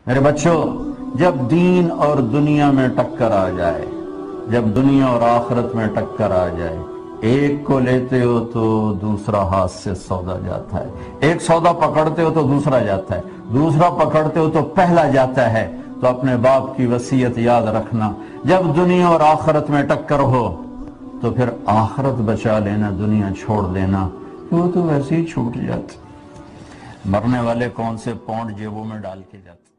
मेरे बच्चों, जब दीन और दुनिया में टक्कर आ जाए, जब दुनिया और आखिरत में टक्कर आ जाए, एक को लेते हो तो दूसरा हाथ से सौदा जाता है, एक सौदा पकड़ते हो तो दूसरा जाता है, दूसरा पकड़ते हो तो पहला जाता है। तो अपने बाप की वसीयत याद रखना, जब दुनिया और आखिरत में टक्कर हो तो फिर आखिरत बचा लेना, दुनिया छोड़ देना, वो तो वैसे ही छूट जाती। मरने वाले कौन से पौंड जेबों में डाल के जाते।